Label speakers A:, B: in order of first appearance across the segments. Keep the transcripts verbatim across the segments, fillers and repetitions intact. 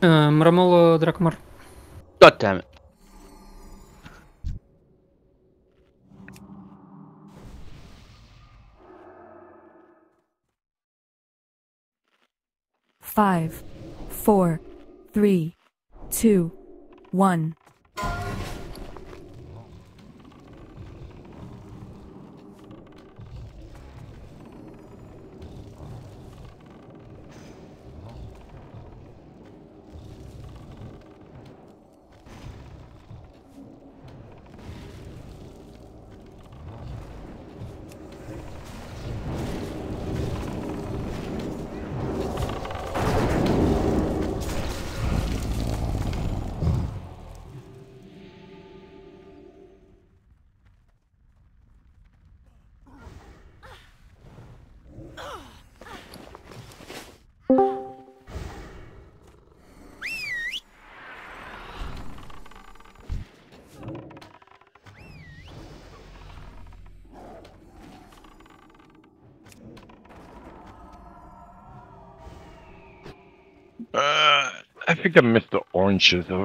A: Мрамола Дракмар.
B: God damn it.
C: Five, four, three, two, one.
D: Uh, I think I missed the oranges though.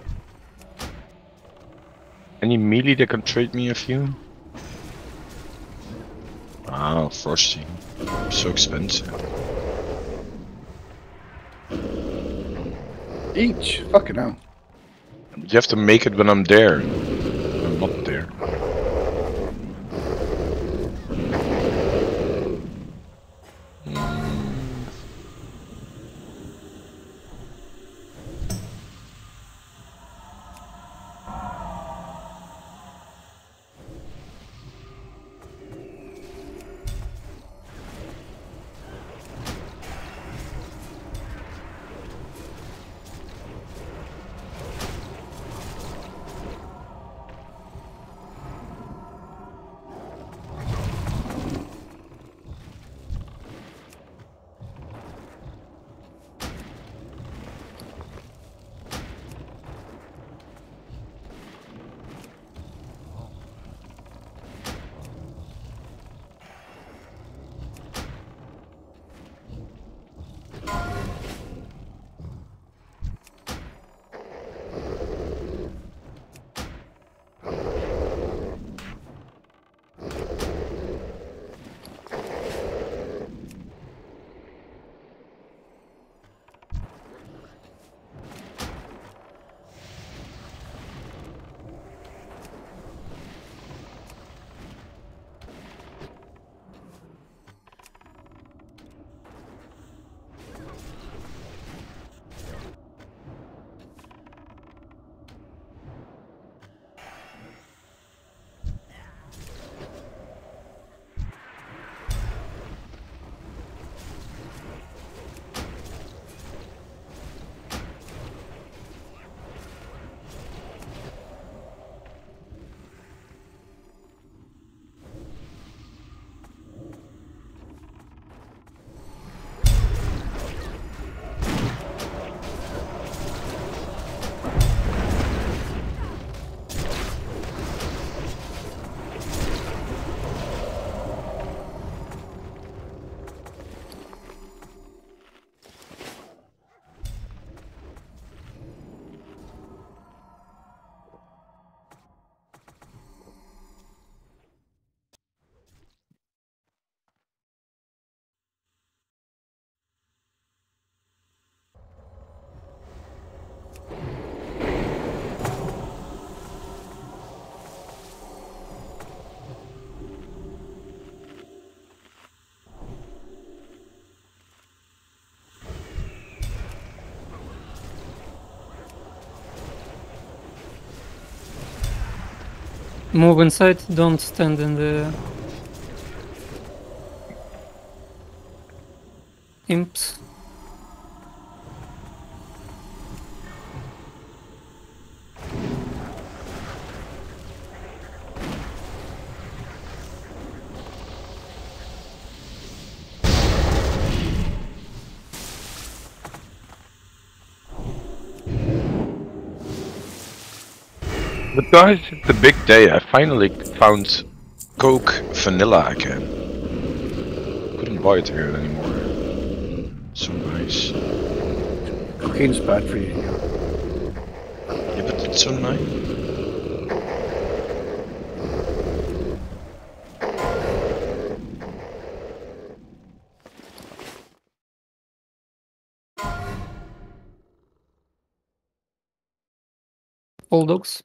D: Any melee that can trade me a few? Wow, Frosty. So expensive.
E: Each? Fucking hell.
D: You have to make it when I'm there. I'm not there.
A: Move inside, don't stand in the imps.
D: But guys, it's a big day. I finally found Coke Vanilla again. Couldn't buy it here anymore. So nice.
B: Cocaine's bad for you.
D: Yeah, but it's so nice.
A: All dogs.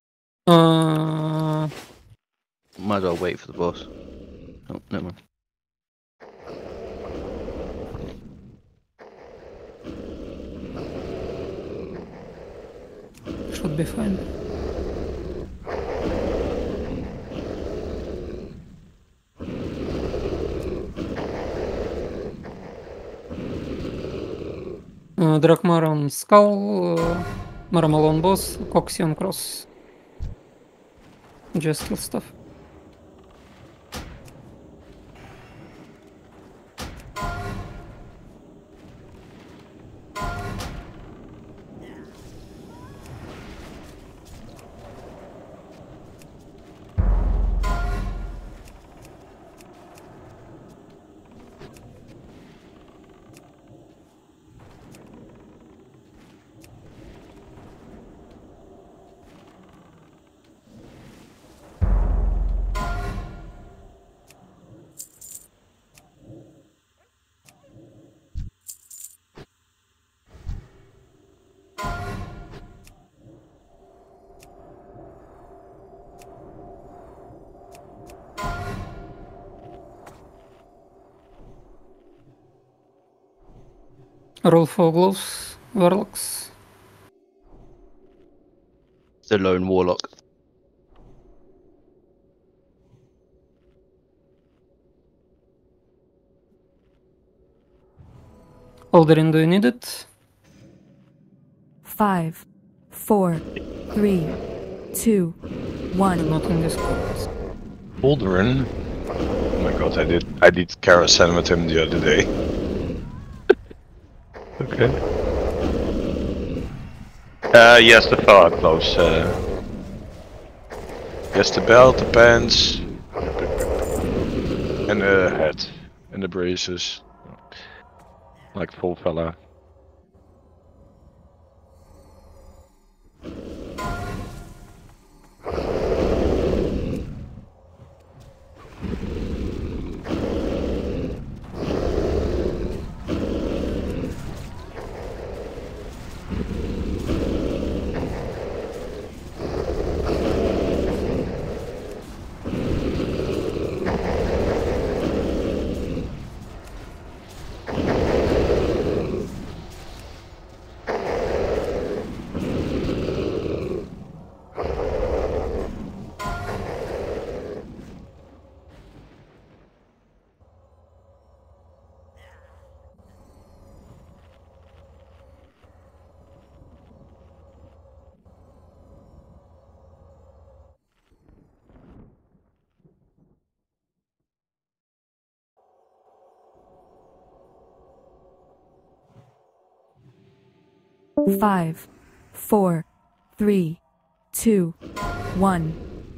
A: Uh,
E: Might as well wait for the boss. Oh, never mind.
A: should be fine. Uh, Drakmar on Skull, uh, Maramal on Boss, Coxy on Cross. Just kill stuff. Roll for gloves, Warlocks.
E: The lone warlock.
A: Alderin, do you need it?
C: Five, four, three, two, one.
A: Not in this case.
D: Alderin. Oh my god, I did I did Carousel with him the other day. Okay. Uh, yes, the fella close. Uh, yes, the belt, the pants, and the hat, and the braces. Like full fella.
C: Five, four, three, two, one.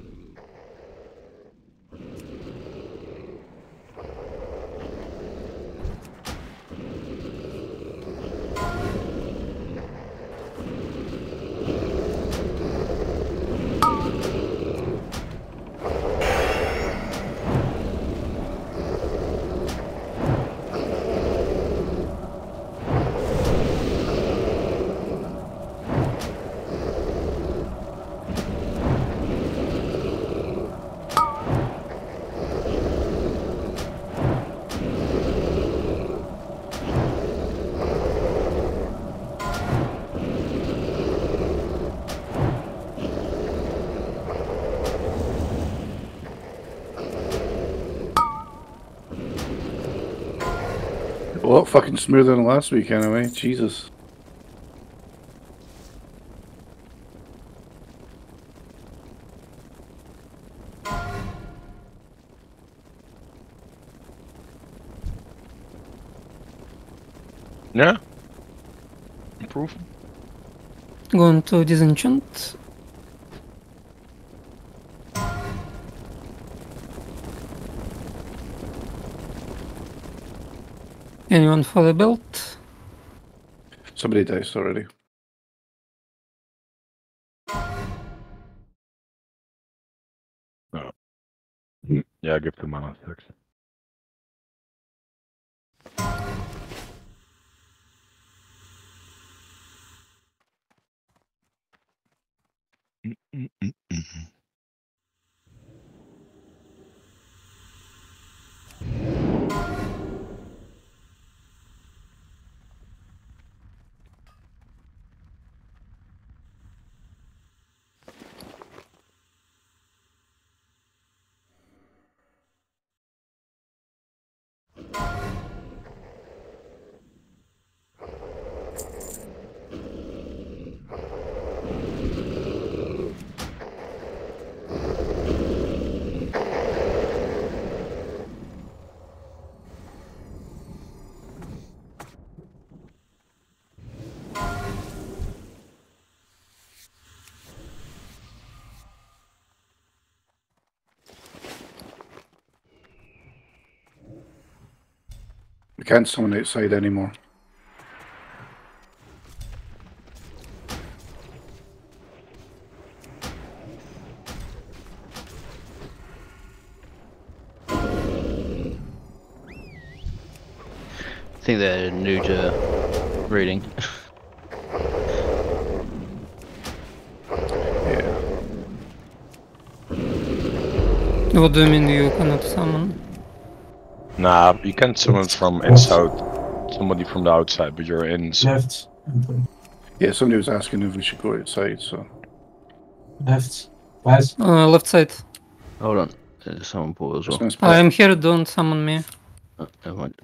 B: A lot fucking smoother than last week, anyway. Jesus.
D: Yeah. Improve.
A: Going to disenchant. Anyone for the belt?
B: So somebody diced already.
D: No. Yeah, give the mana six.
B: We can't summon outside anymore.
E: I think they're new to reading.
B: Yeah.
A: What do you mean you cannot summon?
D: Nah, you can summon from inside, somebody from the outside, but you're in. So
F: Left.
B: Yeah, somebody was asking if we should go outside, so.
F: Left. Guys.
A: Uh, left side.
E: Hold on, there's someone bought as
B: Just
E: well.
B: gonna split.
A: I'm here, don't summon me.
E: Oh, never mind.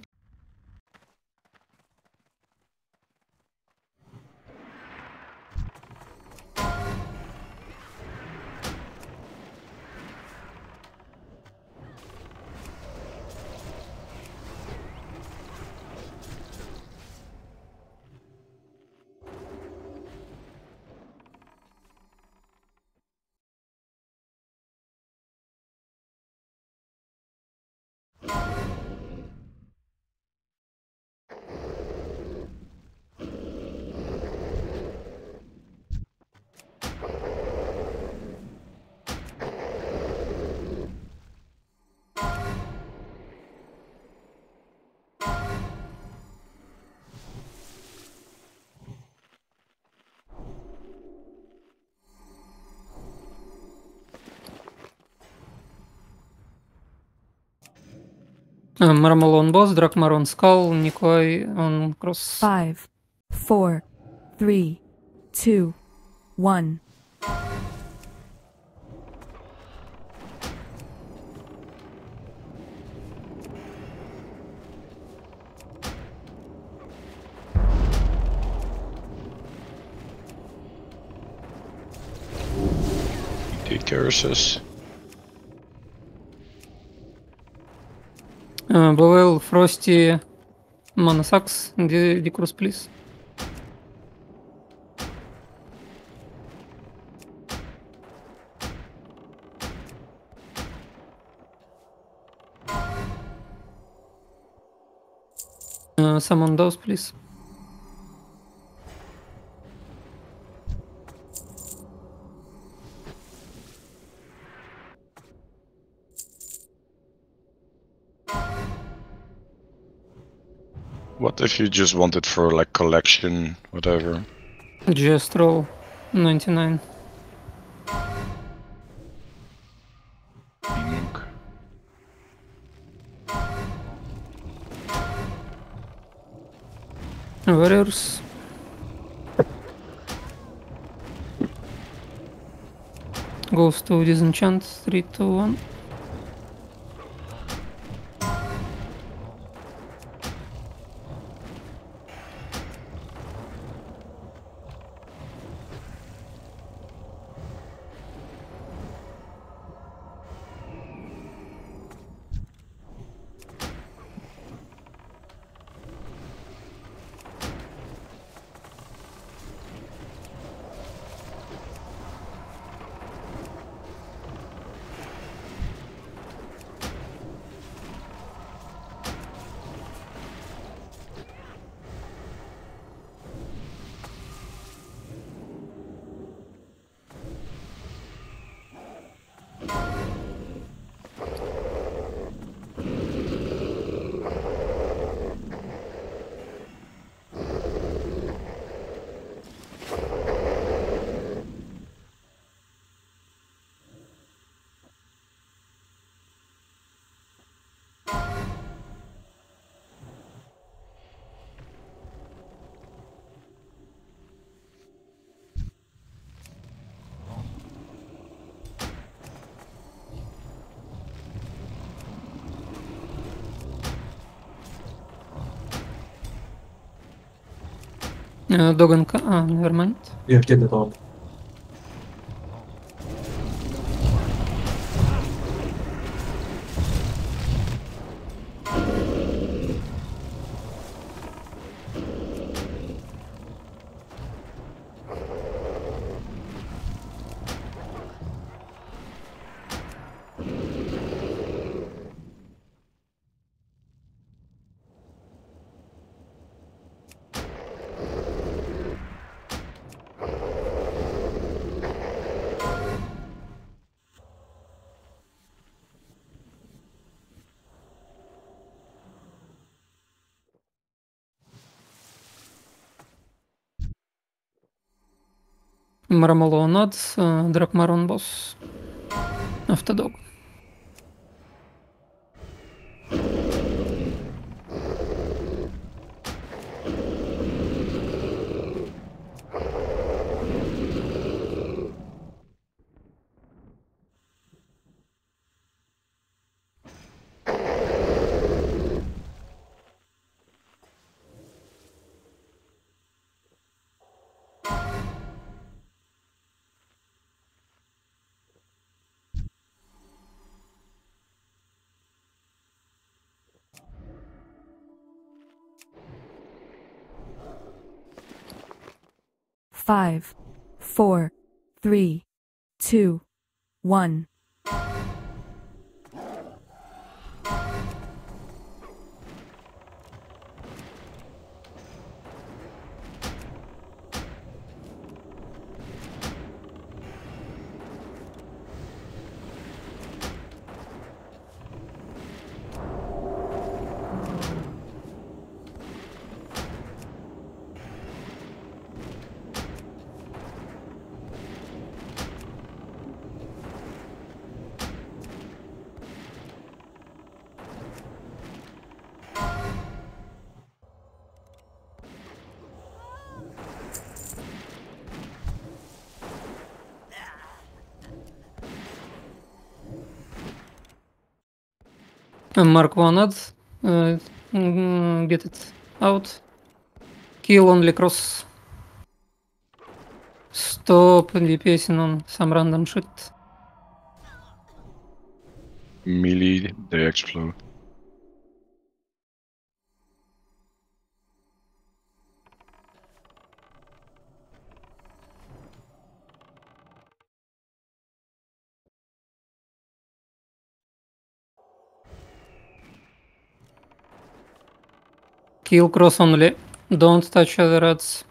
A: Uh, Marmal on boss, Drakmar on skull, Nikolai on cross.
C: Five, four, three, two, one.
D: take curses.
A: Uh, Boel, Frosty, Mana sucks, D- Decrus, please. Uh, summon those, please.
D: What if you just wanted for like collection, whatever?
A: Just roll ninety-nine.
D: Monk.
A: Warriors. Goes to disenchant. three, two, one. Uh, Dogan. Ah, never mind.
F: Yeah, get the dog.
A: Marmalon nods, uh, Drakmaron boss. After dog.
C: Five, four, three, two, one.
A: Uh, Mark one nods. Uh, mm, get it out. Kill only cross. Stop DPSing on some random shit.
D: Melee, they explode.
A: Kill cross only. Don't touch other rats.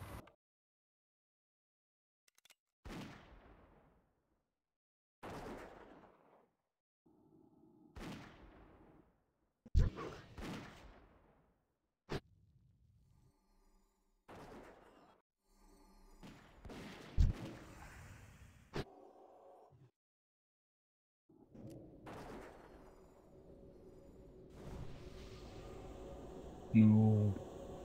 D: No.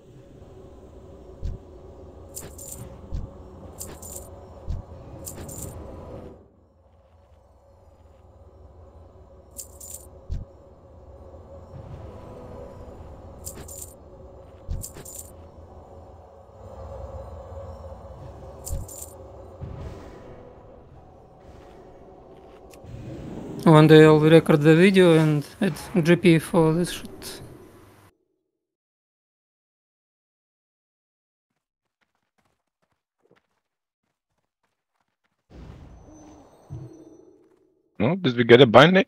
A: One day I'll record the video and add G P for this shit.
D: No, did we get a binding?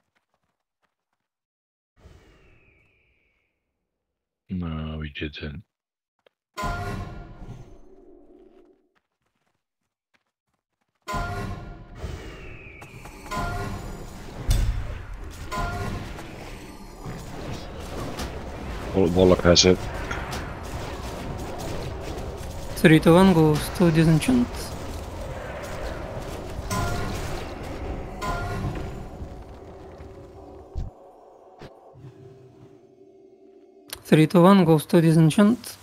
D: No, we didn't. Wall- Warlock has it.
A: three to one goes to disenchant. three to one goes to disenchant.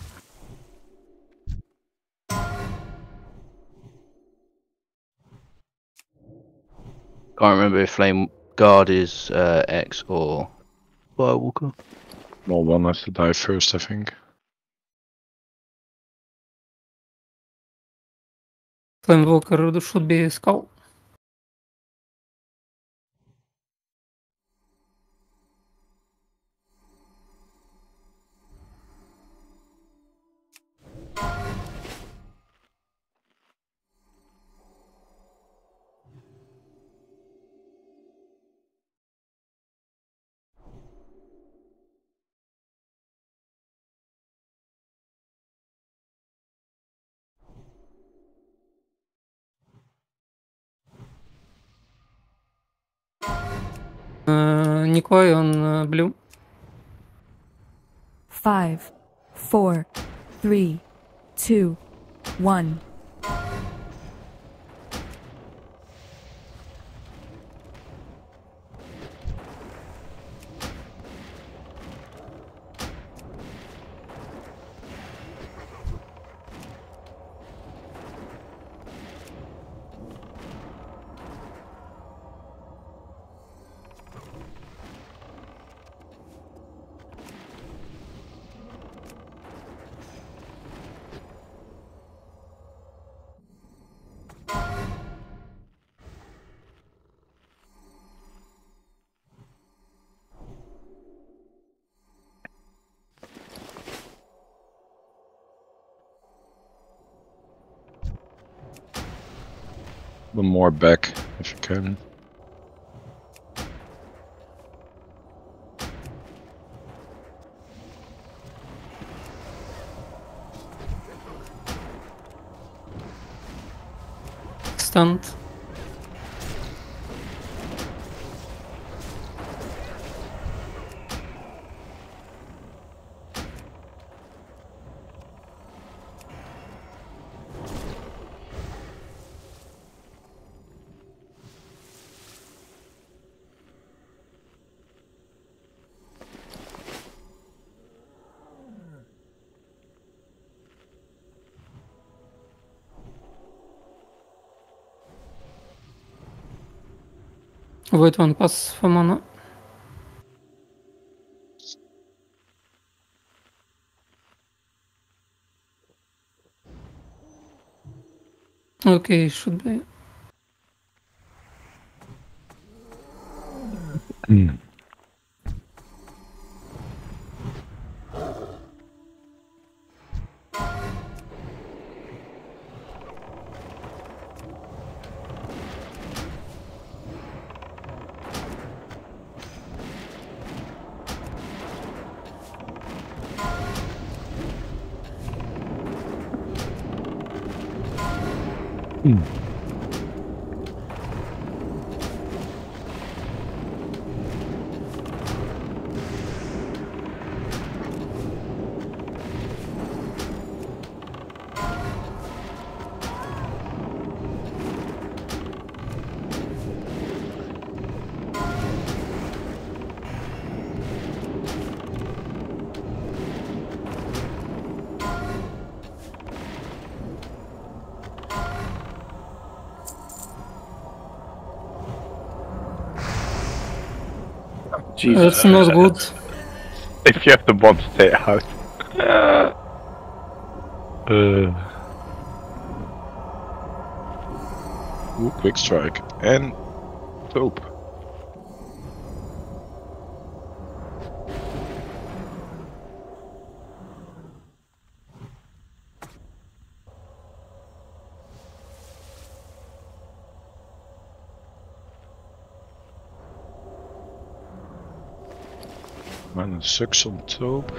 E: Can't remember if Flame Guard is uh, X or Firewalker.
D: Well, one has to die first, I think.
A: Flamewalker should be Skull. Uh, Nikolai on uh, blue.
C: Five, four, three, two, one.
D: One more back, if you can.
A: Stunned. Wait one pass for mana. Okay, should be.
D: Mm. Mm.
B: Jesus.
A: That's not good.
D: If you have the bomb, stay out. uh. Ooh, quick strike and taupe. Minus six on taupe.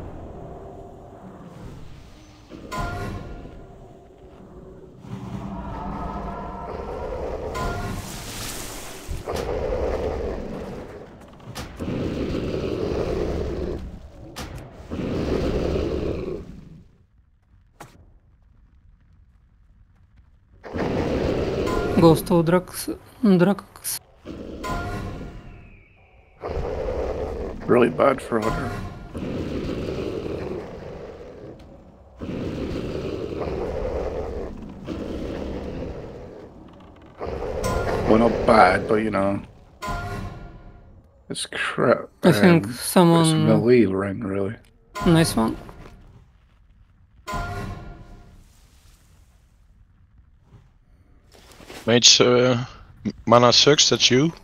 A: Goes to Drax. Drax.
B: Really bad for her. Well, not bad, but you know, it's crap.
A: I think
B: um, It's
A: someone.
B: melee ring, really.
A: Nice one.
D: Mage, uh, mana sucks, that's you.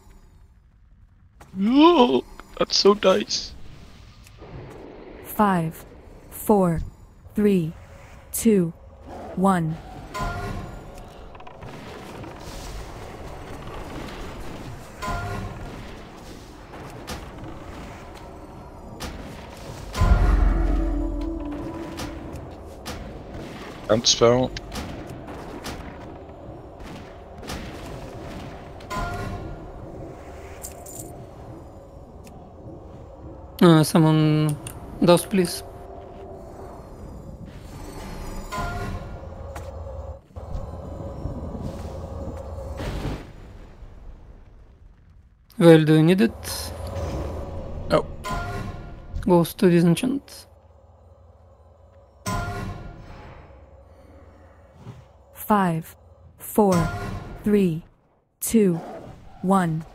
D: Oh, that's so nice.
C: Five, four, three, two, one.
D: End spell.
A: Uh, summon those, please. Well, do you need it?
B: Oh,
A: Goes to disenchant.
C: Five, four, three, two, one.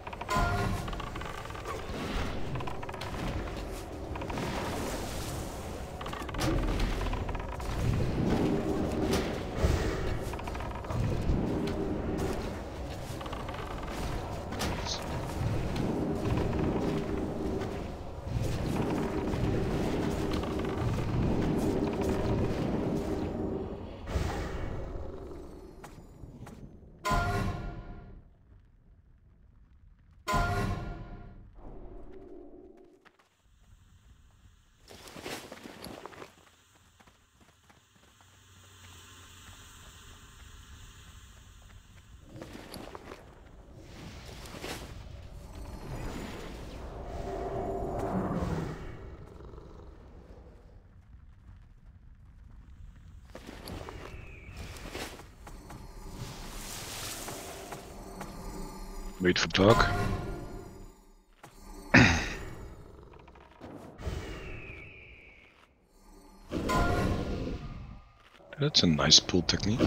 D: Wait for talk. That's a nice pull technique.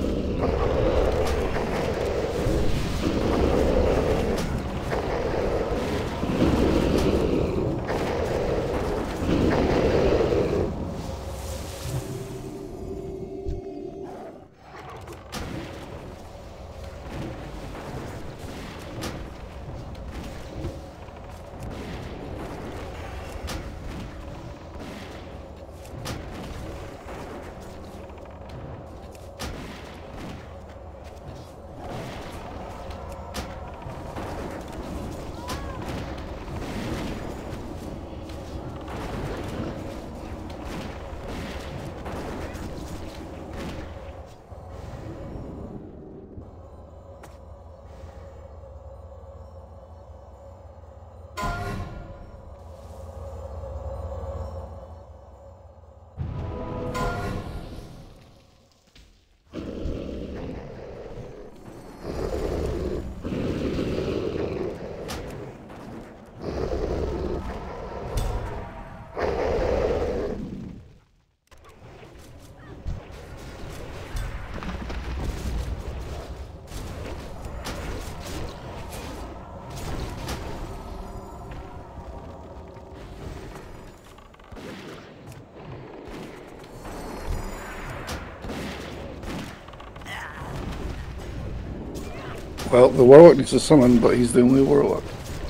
B: well, the warlock needs to summon, but he's the only warlock.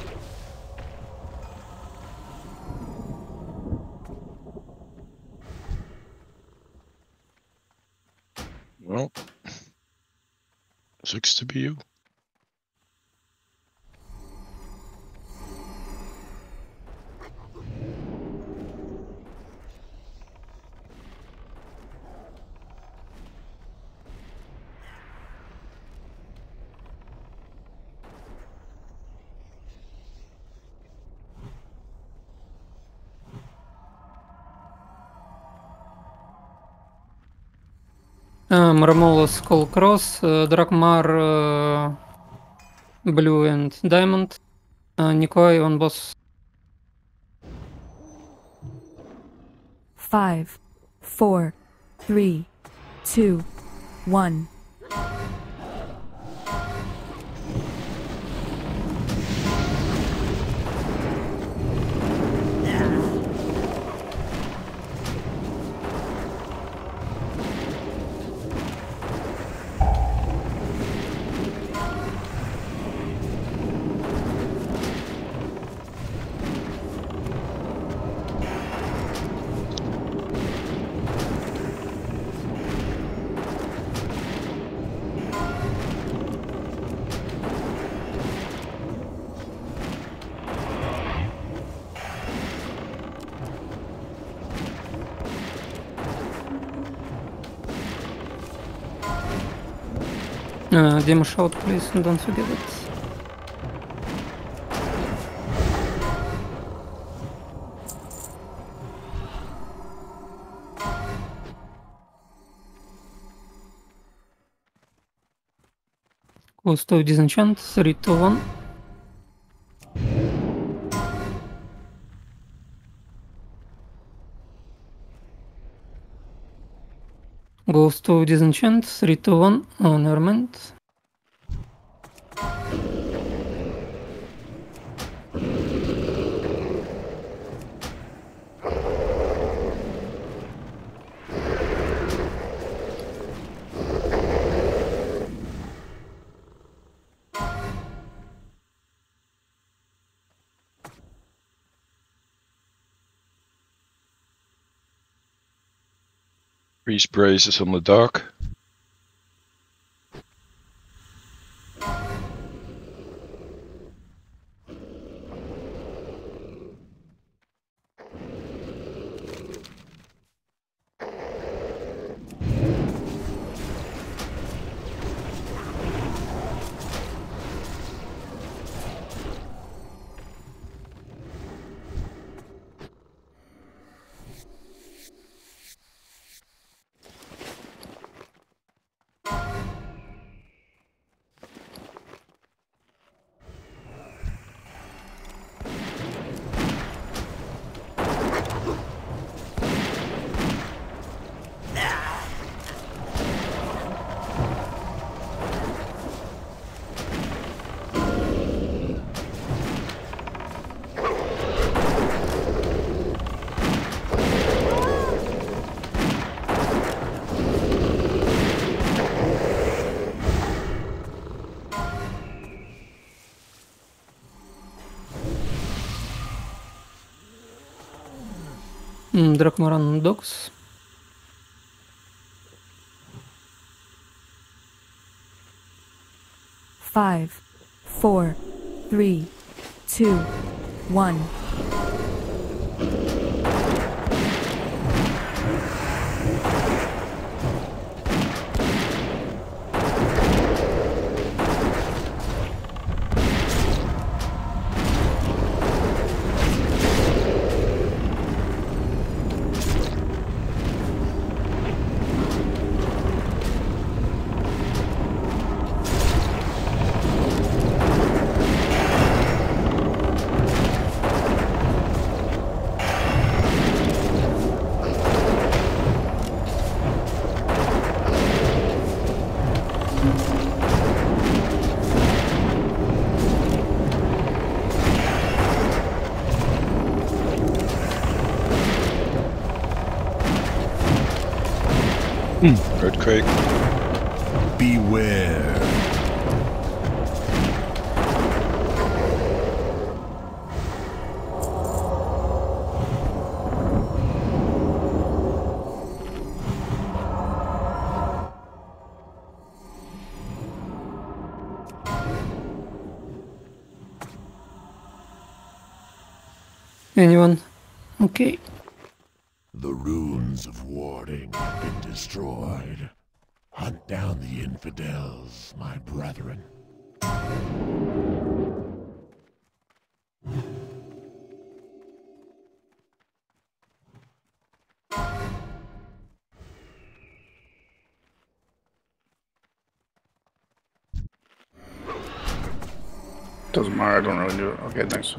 D: Well, sucks to be you.
A: Uh, Maramola Skull Cross, uh, Drakmar uh, Blue and Diamond, uh, Nikoi on boss.
C: Five, four, three, two, one.
A: Uh, demo shout, please, and don't forget it. Close to disenchant, three, two, one. Goes to disenchant, three, two, one. Oh, never mind.
D: Three sprays on the dock. Mm, Drakmaran docks.
C: Five, four, three, two, one.
D: Earthquake.
G: Beware.
A: Anyone? Okay.
G: The runes of warding have been destroyed. Hunt down the infidels, my brethren.
B: Doesn't matter, I don't really do it. Okay, thanks.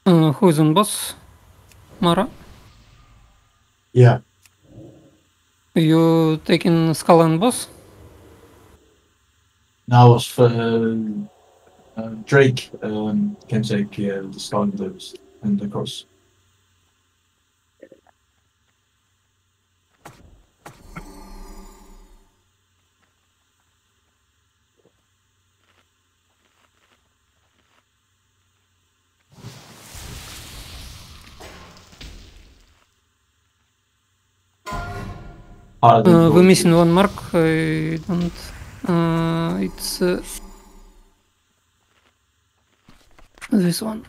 A: Uh, who is on boss? Mara?
F: Yeah.
A: You taking skull and boss?
F: Now was for uh, uh, Drake um, can take uh, the skull and the, and the cross. Harder than
A: Uh, we're
F: gold
A: missing
F: is.
A: one mark. I don't. Uh, it's uh, this one.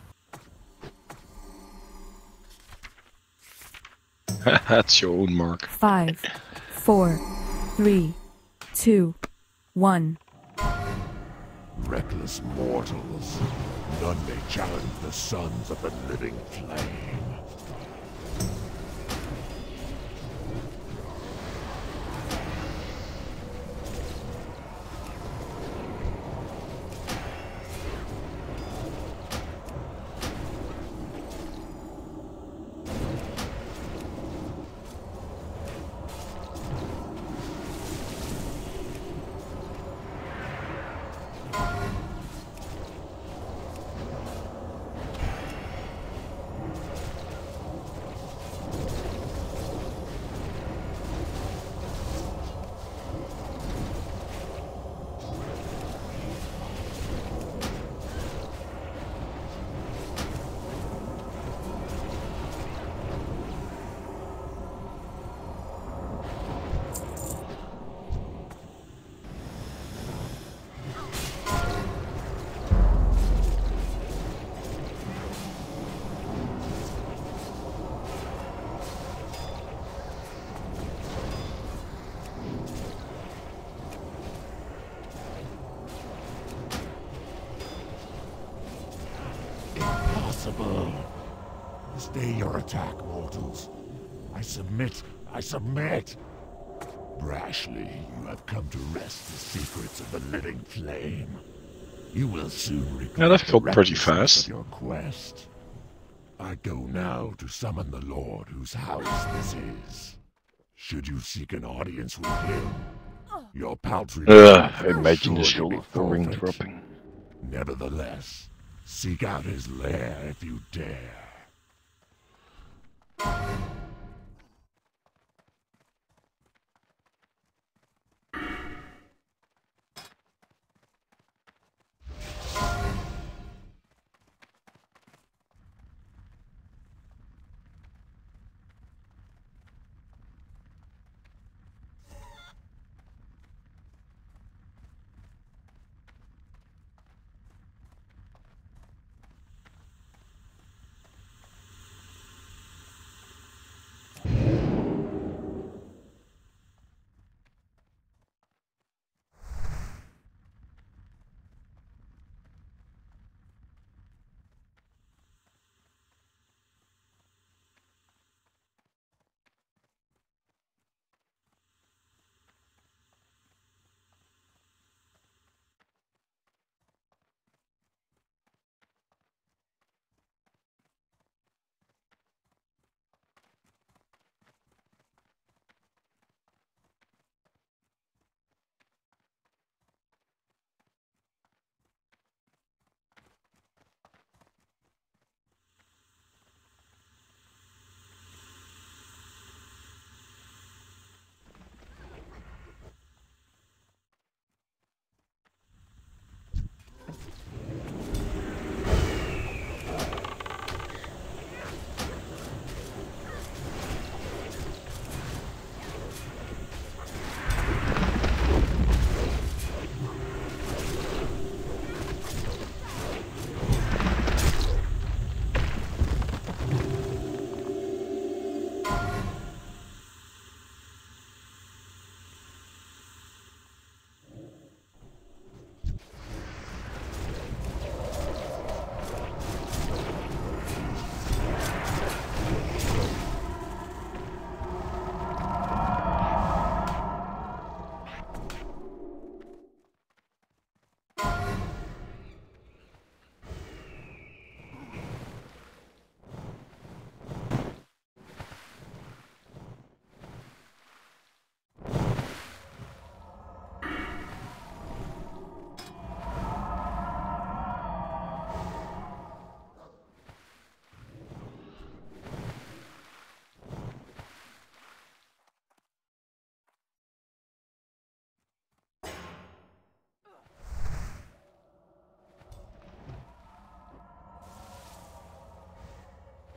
D: That's your own mark.
C: Five, four, three, two, one.
G: Reckless mortals, none may challenge the sons of the living flame. Impossible. Stay your attack, mortals. I submit. I submit. Brashly, you have come to wrest the secrets of the living flame. You will soon regret
D: Yeah, that
G: the
D: felt pretty
G: recklessness
D: fast.
G: of your quest. I go now to summon the Lord whose house this is. Should you seek an audience with him, your paltry
D: Ugh,
G: life will
D: imagine the
G: surely
D: shoulder
G: be
D: ring
G: forfeit.
D: dropping.
G: Nevertheless, seek out his lair if you dare.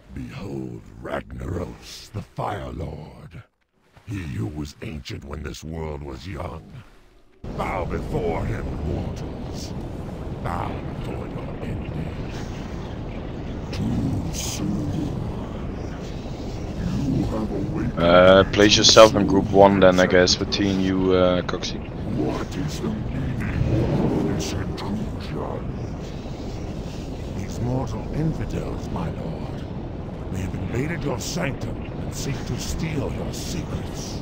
G: Behold Ragnaros, the Fire Lord. He who was ancient when this world was young. Bow before him, mortals. Bow before your ending. Too soon. You have awakened.
D: Uh, place yourself in group one then, I guess, between you, uh, Coxie.
G: What is the meaning of this intrusion? These mortal infidels, my lord. They have invaded your sanctum and seek to steal your secrets.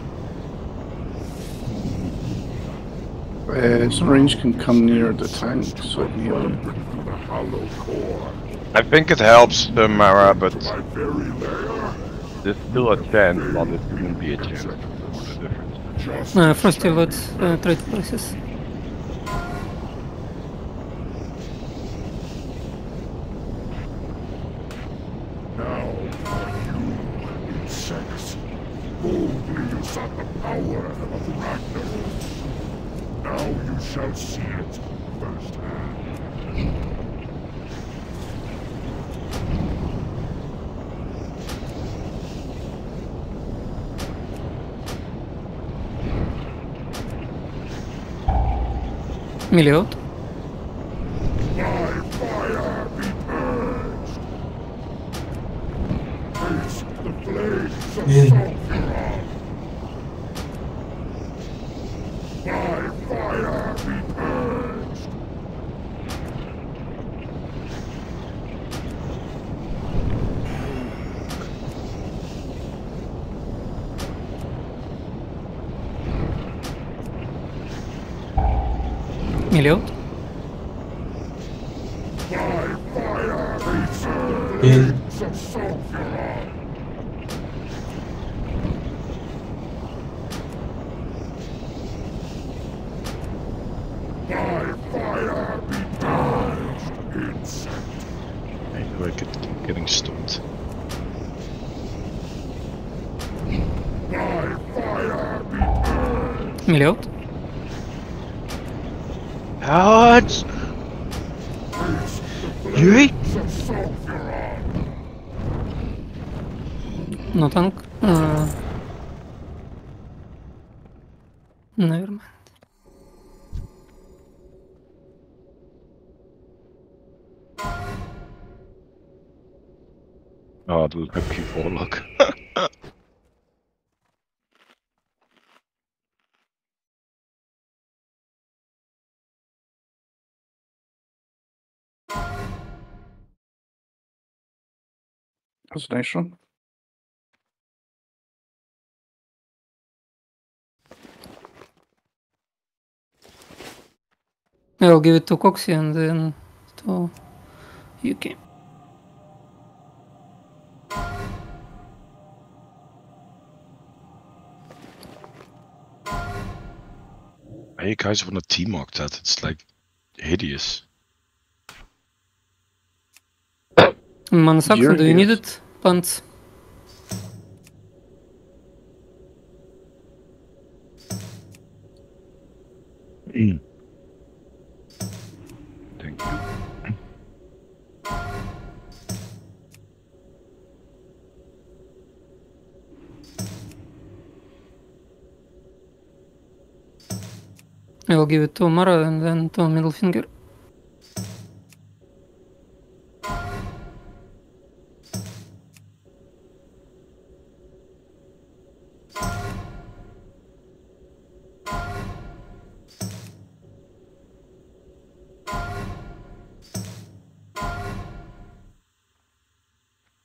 B: Uh, some range can come near the tank so I can heal him.
G: Through the hollow core.
D: I think it helps, uh, Mara, but
G: My very lair.
D: there's still a chance, but it wouldn't be a chance. What's the difference?
G: Just
A: Uh, Frosty, let's uh, trade places.
G: now for you, insects. Boldly sought the power of Ragnaros. Now you shall see it firsthand.
A: Miliot.
G: By fire be purged. Face the flames of
F: Yeah.
G: Sulfuron. By fire be purged.
A: Miliot.
G: By fire face the
F: Yeah.
G: flames of Sulfuron. By fire be purged, insect.
D: I know I could keep getting stumped.
G: By fire be purged.
A: Miliot.
E: What?
G: Face the
E: Yui?
G: flames of Sulfuron.
A: No tank. Uh, never mind.
D: Oh, the lucky warlock.
B: That's a nice one.
A: I'll give it to Coxie and then to Yuki.
D: Hey, you guys wanna T-mark that? It's like hideous.
A: Mansaxon,
B: You're
A: do you need
B: here.
A: it? Pants.
D: Thank you.
A: I'll give it to Mara and then to middle finger.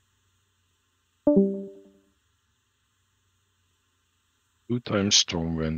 D: Two times Stormwind.